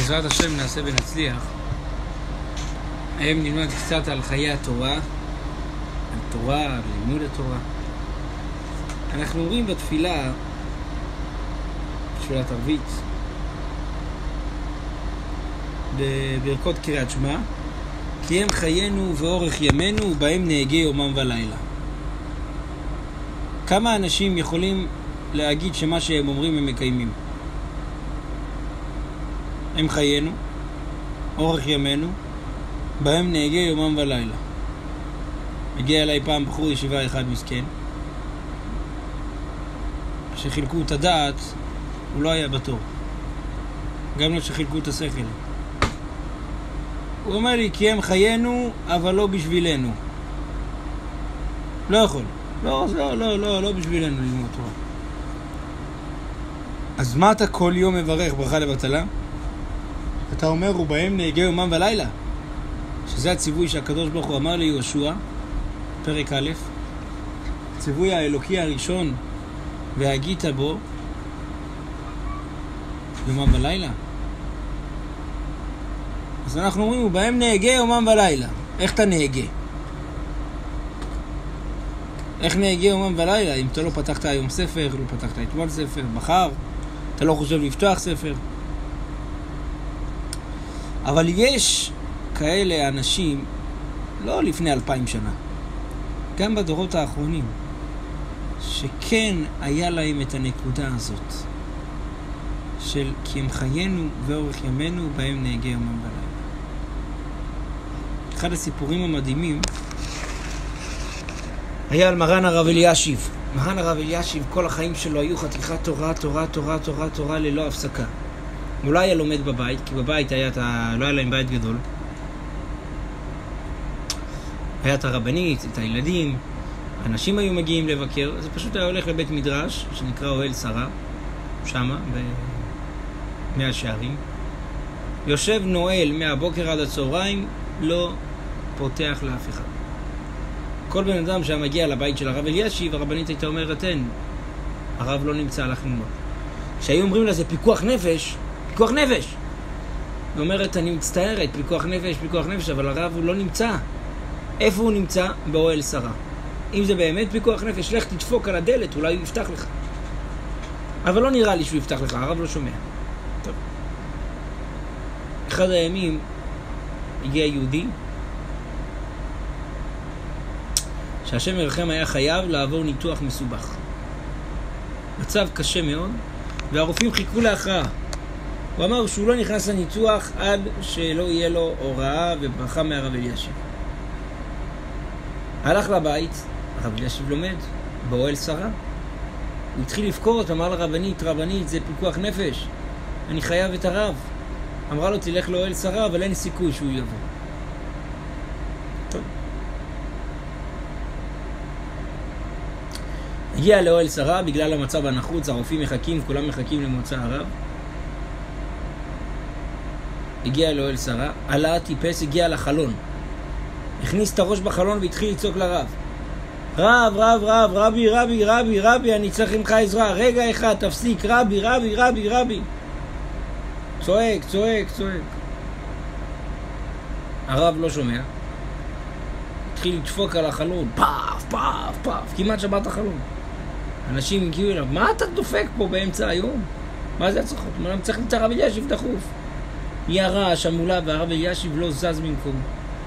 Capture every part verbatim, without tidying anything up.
בעזרת השם נעשה ונצליח. היום נלמד קצת על חיי התורה, על תורה, על לימוד התורה. אנחנו אומרים בתפילה, תפילת ערבית, בברכות קריאת שמע, כי הם חיינו ואורך ימינו ובהם נהגה יומם ולילה. כמה אנשים יכולים להגיד שמה שהם אומרים הם מקיימים? הם חיינו, אורך ימינו, בהם נהגה יומם ולילה. הגיע אליי פעם בחור ישיבה אחד מסכן, שחילקו את הדעת, הוא לא היה בתור. גם לא שחילקו את השכל. הוא אומר לי, כי הם חיינו, אבל לא בשבילנו. לא יכול. לא, לא, לא, לא, לא בשבילנו ללמוד תורה. אז מה אתה כל יום מברך ברכה לבטלה? אתה אומר, ובהם נהגה יומם ולילה. שזה הציווי שהקדוש ברוך הוא אמר ליהושע, פרק א', הציווי האלוקי הראשון, והגית בו, יומם ולילה. אז אנחנו אומרים, ובהם נהגה יומם ולילה. איך אתה נהגה? איך נהגה יומם ולילה? אם אתה לא פתחת היום ספר, לא פתחת אתמול ספר, מחר, אתה לא חושב לפתוח ספר. אבל יש כאלה אנשים, לא לפני אלפיים שנה, גם בדורות האחרונים, שכן היה להם את הנקודה הזאת, של כי הם חיינו ואורך ימינו, בהם נהגה יומם ולילה. אחד הסיפורים המדהימים היה על מרן הרב אלישיב. מרן הרב אלישיב, כל החיים שלו היו חתיכת תורה, תורה, תורה, תורה, תורה ללא הפסקה. הוא לא היה לומד בבית, כי בבית היה את ה... לא היה להם בית גדול. היה את הרבנית, את הילדים, אנשים היו מגיעים לבקר, אז פשוט היה הולך לבית מדרש, שנקרא אוהל שרה, שמה, במאה שערים. יושב נועל מהבוקר עד הצהריים, לא פותח לאף אחד. כל בן אדם שהיה מגיע לבית של הרב אלישיב, הרבנית הייתה אומרת, אין, הרב לא נמצא לך ללמוד. כשהיו אומרים לה, זה פיקוח נפש, פיקוח נפש. היא אומרת, אני מצטערת, פיקוח נפש, פיקוח נפש, אבל הרב הוא לא נמצא. איפה הוא נמצא? באוהל שרה. אם זה באמת פיקוח נפש, לך תדפוק על הדלת, אולי הוא יפתח לך. אבל לא נראה לי שהוא יפתח לך, הרב לא שומע. טוב. אחד הימים הגיע יהודי, שהשם ירחם היה חייב לעבור ניתוח מסובך. מצב קשה מאוד, והרופאים חיכו להכרעה. הוא אמר שהוא לא נכנס לניתוח עד שלא יהיה לו הוראה וברכה מהרב אלישיב. הלך לבית, הרב אלישיב לומד, באוהל שרה. הוא התחיל לבכות, אמר לרבנית, רבנית, זה פיקוח נפש, אני חייב את הרב. אמרה לו, תלך לאוהל שרה, אבל אין סיכוי שהוא יבוא. טוב. הגיע לאוהל שרה, בגלל המצב הנחוץ, הרופאים מחכים, כולם מחכים למוצא הרב. הגיע לאוהל שרה, עלה, טיפס, הגיע לחלון. הכניס את הראש בחלון והתחיל לצעוק לרב. רב, רב, רב, רבי, רבי, רבי, רבי, אני צריך ממך עזרה. רגע אחד, תפסיק, רבי, רבי, רבי, רבי. צועק, צועק, צועק. הרב לא שומע. התחיל לדפוק על החלון. פאף, פאף, פאף. כמעט שבר את החלון. אנשים הגיעו אליו, מה אתה דופק פה באמצע היום? מה זה הצלחות? אני צריך למצוא הרב אלישיב דחוף. היא הרעש, המולה, והרב אלישיב לא זז ממקום.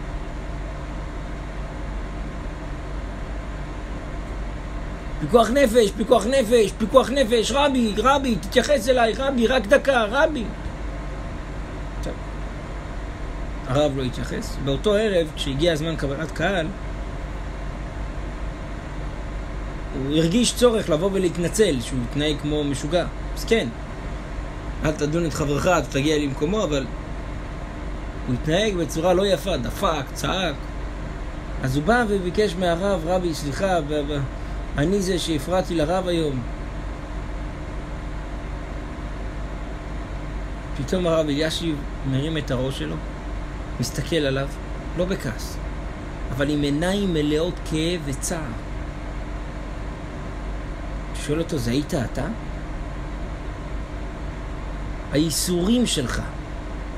פיקוח נפש, פיקוח נפש, פיקוח נפש, רבי, רבי, תתייחס אליי, רבי, רק דקה, רבי. טוב. הרב לא התייחס. באותו ערב, כשהגיע הזמן קבלת קהל, הוא הרגיש צורך לבוא ולהתנצל, שהוא התנהג כמו משוגע. אז כן, אל תדון את חברך, אתה תגיע למקומו, אבל הוא התנהג בצורה לא יפה, דפק, צעק. אז הוא בא וביקש מהרב, רבי, סליחה, ב- ב- אני זה שהפרעתי לרב היום. פתאום הרב אלישיב מרים את הראש שלו, מסתכל עליו, לא בכעס, אבל עם עיניים מלאות כאב וצער. שואל אותו, זה היית אתה? הייסורים שלך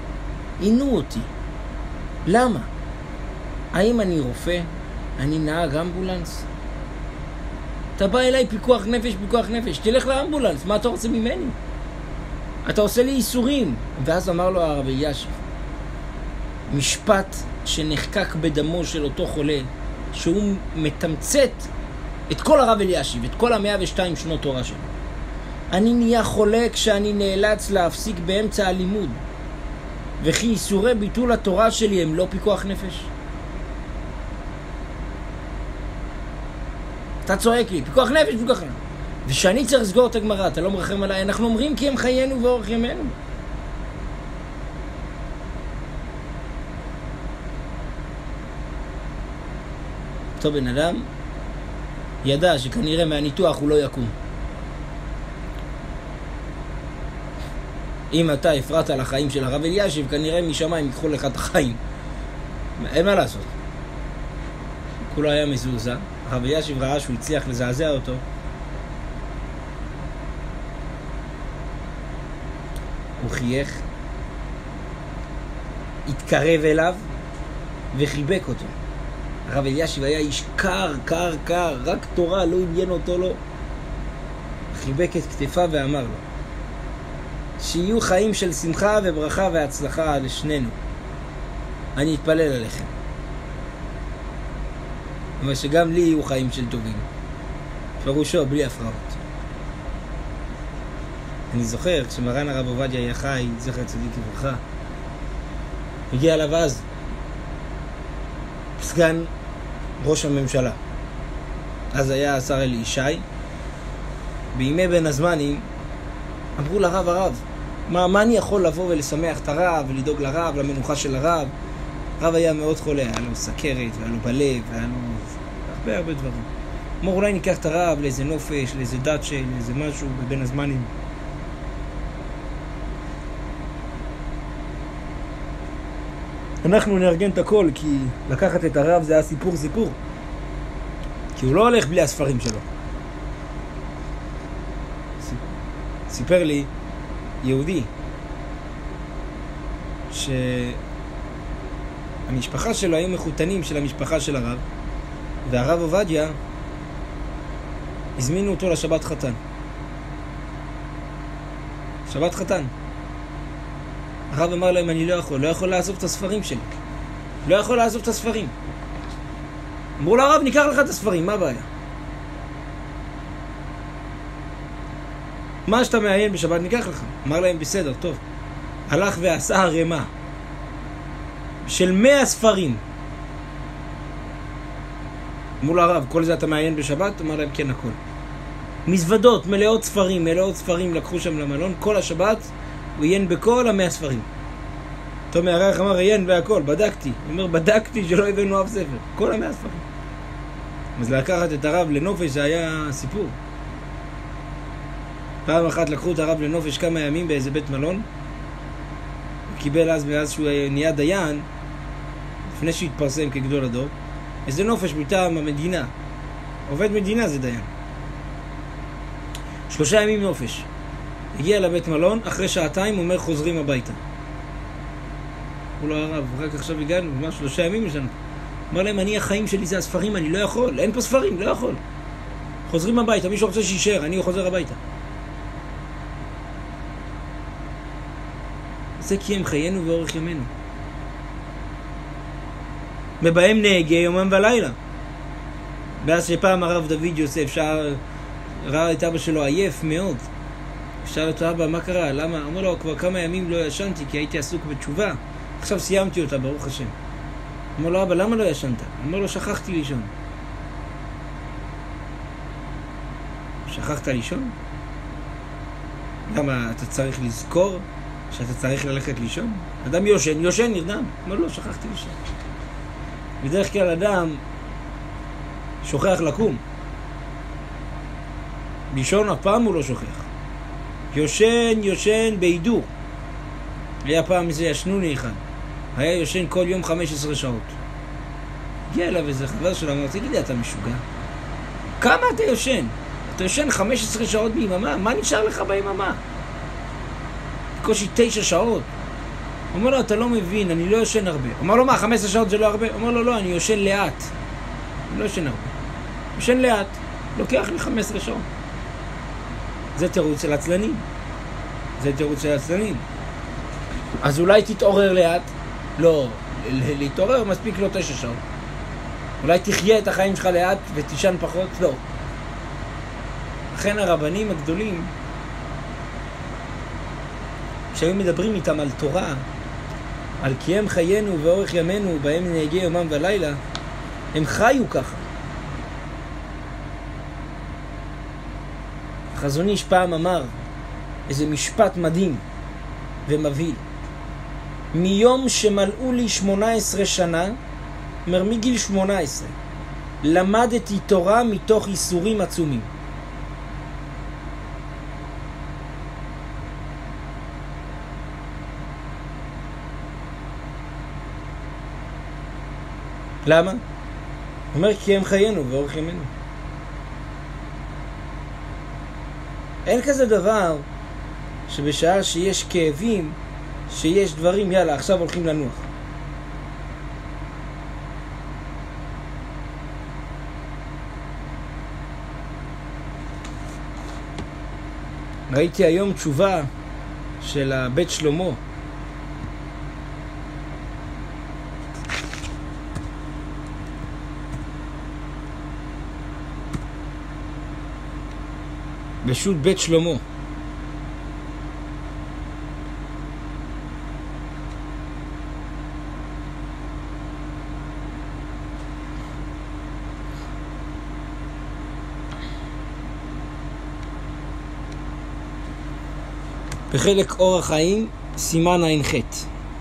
עינו אותי. למה? האם אני רופא? אני נהג אמבולנס? אתה בא אליי פיקוח נפש, פיקוח נפש, תלך לאמבולנס, מה אתה רוצה ממני? אתה עושה לי איסורים. ואז אמר לו הרב אלישיב, משפט שנחקק בדמו של אותו חולה, שהוא מתמצת את כל הרב אלישיב, את כל המאה ושתיים שנות תורה שלו. אני נהיה חולה כשאני נאלץ להפסיק באמצע הלימוד, וכי איסורי ביטול התורה שלי הם לא פיקוח נפש. אתה צועק לי, פיקוח נפש, פיקוח נפש. ושאני צריך לסגור את הגמרא, אתה לא מרחם עליי, אנחנו אומרים כי הם חיינו ואורך ימינו. אותו בן אדם ידע שכנראה מהניתוח הוא לא יקום. אם אתה הפרעת על החיים של הרב אלישיב, כנראה משמיים ייקחו לך את החיים. אין מה לעשות. כולו היה מזועזע. הרב אלישיב ראה שהוא הצליח לזעזע אותו. הוא חייך, התקרב אליו וחיבק אותו. הרב אלישיב היה איש קר, קר, קר, רק תורה לא עניין אותו לו. חיבק את כתפיו ואמר לו, שיהיו חיים של שמחה וברכה והצלחה לשנינו. אני אתפלל עליכם. אבל שגם לי יהיו חיים של טובים. פירושו, בלי הפרעות. אני זוכר, כשמרן הרב עובדיה היה חי, זכר צדיק לברכה, הגיע אליו אז סגן ראש הממשלה. אז היה השר אלי ישי. בימי בין הזמנים אמרו לרב הרב, מה, מה אני יכול לבוא ולשמח את הרב ולדאוג לרב, למנוחה של הרב? הרב היה מאוד חולה, היה לו סכרת והיה לו בלב, והיה לו הרבה הרבה דברים. אמרו, אולי ניקח את הרב לאיזה נופש, לאיזה דאצ'ה, לאיזה משהו בבין הזמנים. אנחנו נארגן את הכל, כי לקחת את הרב זה היה סיפור סיפור. כי הוא לא הולך בלי הספרים שלו. סיפר לי יהודי שהמשפחה שלו היו מחותנים של המשפחה של הרב, והרב עובדיה הזמינו אותו לשבת חתן. שבת חתן. הרב אמר להם, אני לא יכול, לא יכול לעזוב את הספרים שלי. לא יכול לעזוב את הספרים. אמרו לרב, ניקח לך את הספרים, מה הבעיה? מה שאתה מעיין בשבת ניקח לך. אמר להם, בסדר, טוב. הלך ועשה הרמה של מאה ספרים. אמרו לרב, כל זה אתה מעיין בשבת? אמר להם, כן, הכל. מזוודות, מלאות ספרים, מלאות ספרים לקחו שם למלון, כל השבת הוא עיין בכל המאה ספרים. תום הרייך אמר, עיין והכל, בדקתי. הוא אומר, בדקתי שלא הבאנו אף ספר. כל המאה ספרים. אז לקחת את הרב לנופש זה היה סיפור. פעם אחת לקחו את הרב לנופש כמה ימים באיזה בית מלון. הוא קיבל אז, מאז שהוא נהיה דיין, לפני שהתפרסם כגדול הדור, איזה נופש מטעם המדינה. עובד מדינה זה דיין. שלושה ימים נופש. הגיע לבית מלון, אחרי שעתיים הוא אומר חוזרים הביתה. הוא לא הרב, רק עכשיו הגענו, ממש שלושה ימים יש לנו. אמר להם, אני החיים שלי זה הספרים, אני לא יכול, אין פה ספרים, לא יכול. חוזרים הביתה, מישהו רוצה שישאר, אני חוזר הביתה. זה כי הם חיינו ואורך ימינו. ובהם נהגה יומם ולילה. ואז שפעם הרב דוד יוסף שער, ראה את אבא שלו עייף מאוד. שאל אותו, אבא, מה קרה? למה? אמר לו, כבר כמה ימים לא ישנתי כי הייתי עסוק בתשובה. עכשיו סיימתי אותה, ברוך השם. אמר לו, אבא, למה לא ישנת? אמר לו, שכחתי לישון. שכחת לישון? למה אתה צריך לזכור שאתה צריך ללכת לישון? אדם יושן, יושן נרדם. אמר לו, שכחתי לישון. בדרך כלל אדם שוכח לקום. לישון הפעם הוא לא שוכח. יושן, יושן בהידור. היה פעם איזה ישנוני אחד. היה יושן כל יום חמש עשרה שעות. הגיע אליו איזה חבר שלו, אמרתי, תגיד לי, אתה משוגע? כמה אתה יושן? אתה יושן חמש עשרה שעות ביממה? מה נשאר לך ביממה? בקושי תשע שעות. הוא אומר לו, אתה לא מבין, אני לא יושן הרבה. הוא אומר לו, מה, חמש עשרה שעות זה לא הרבה? הוא אומר לו, לא, אני יושן לאט. אני לא יושן הרבה. יושן לאט. לוקח לי חמש עשרה שעות. זה תירוץ של עצלנים. זה תירוץ של עצלנים. אז אולי תתעורר לאט? לא. להתעורר מספיק לו תשע שעות. אולי תחיה את החיים שלך לאט ותישן פחות? לא. לכן הרבנים הגדולים, כשהיו מדברים איתם על תורה, על קיים חיינו ואורך ימינו בהם נהגי יומם ולילה, הם חיו ככה. החזון איש פעם אמר איזה משפט מדהים ומבהיל. מיום שמלאו לי שמונה עשרה שנה, אומר מגיל שמונה עשרה, למדתי תורה מתוך איסורים עצומים. למה? הוא אומר כי הם חיינו ואורך ימינו. אין כזה דבר שבשעה שיש כאבים, שיש דברים, יאללה, עכשיו הולכים לנוח. ראיתי היום תשובה של בית שלמה. בשו"ת בית שלמה. בחלק אור החיים, סימן עין חטא.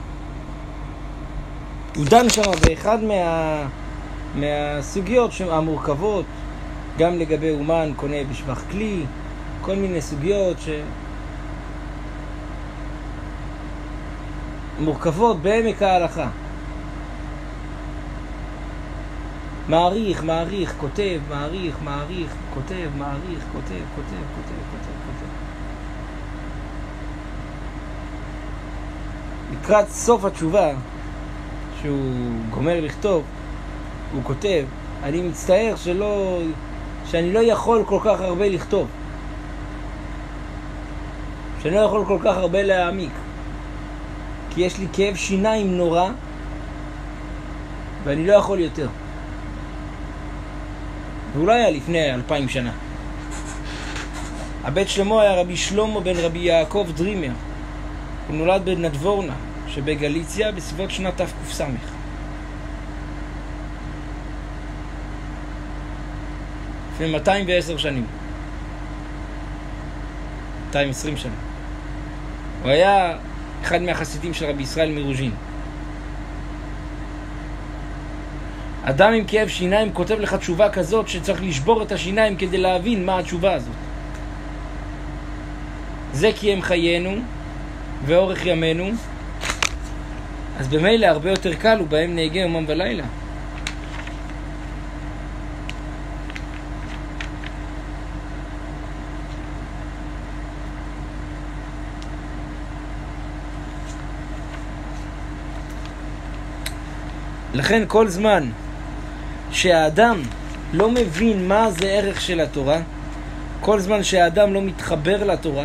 הוא דן שם באחד מה... מהסוגיות המורכבות, גם לגבי אומן קונה בשבח כלי, כל מיני סוגיות שמורכבות בעמק ההלכה. מעריך, מעריך, כותב, מעריך, מעריך, כותב, מעריך, כותב, כותב, כותב, כותב, כותב. לקראת סוף התשובה, שהוא גומר לכתוב, הוא כותב, אני מצטער שלא, שאני לא יכול כל כך הרבה לכתוב. שאני לא יכול כל כך הרבה להעמיק. כי יש לי כאב שיניים נורא, ואני לא יכול יותר. ואולי היה לפני אלפיים שנה. הבית שלמה היה רבי שלמה בן רבי יעקב דרימר. הוא נולד בנדבורנה, שבגליציה, בסביבות שנת תק"ס. לפני מאתיים ועשר שנים. מאתיים ועשרים שנה. הוא היה אחד מהחסידים של רבי ישראל מרוז'ין. אדם עם כאב שיניים כותב לך תשובה כזאת שצריך לשבור את השיניים כדי להבין מה התשובה הזאת. זה כי הם חיינו ואורך ימינו, אז במילא הרבה יותר קל ובהם נהגי יומם ולילה. לכן כל זמן שהאדם לא מבין מה זה ערך של התורה, כל זמן שהאדם לא מתחבר לתורה,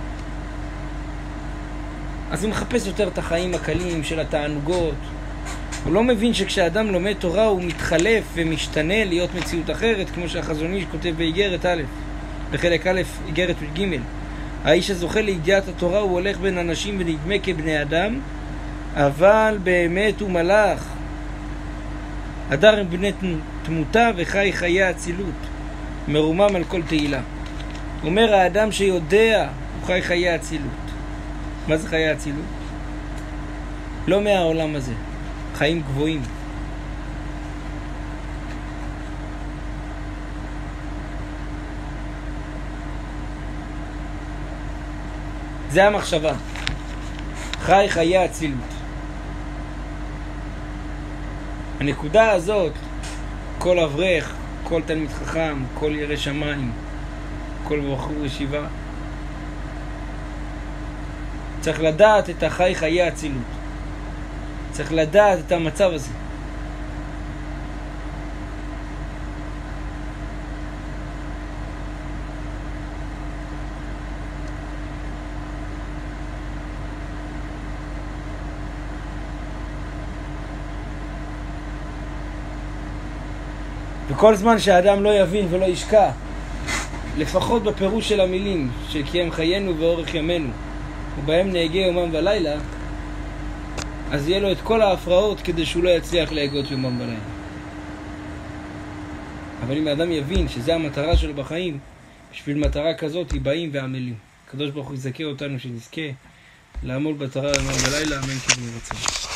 אז הוא מחפש יותר את החיים הקלים של התענוגות. הוא לא מבין שכשאדם לומד תורה הוא מתחלף ומשתנה להיות מציאות אחרת, כמו שהחזון איש כותב באיגרת א', בחלק א', איגרת ג'. האיש הזוכה לידיעת התורה הוא הולך בין אנשים ונדמה כבני אדם, אבל באמת הוא מלאך. הדר הם בני תמותה וחי חיי הצילות, מרומם על כל תהילה. אומר האדם שיודע הוא חי חיי הצילות. מה זה חיי הצילות? לא מהעולם הזה, חיים גבוהים. זה המחשבה, חי חיי הצילות. הנקודה הזאת, כל אברך, כל תלמיד חכם, כל ירא שמיים, כל בחור ישיבה, צריך לדעת את החי חיי הצילות. צריך לדעת את המצב הזה. וכל זמן שהאדם לא יבין ולא ישקע, לפחות בפירוש של המילים, שקיים חיינו ואורך ימינו, ובהם נהגה יומם ולילה, אז יהיה לו את כל ההפרעות כדי שהוא לא יצליח להגות יומם ולילה. אבל אם האדם יבין שזה המטרה שלו בחיים, בשביל מטרה כזאת באים ועמלים. הקדוש ברוך הוא יזכה אותנו שנזכה לעמול בתורה יומם ולילה, אמן כן יהי רצון.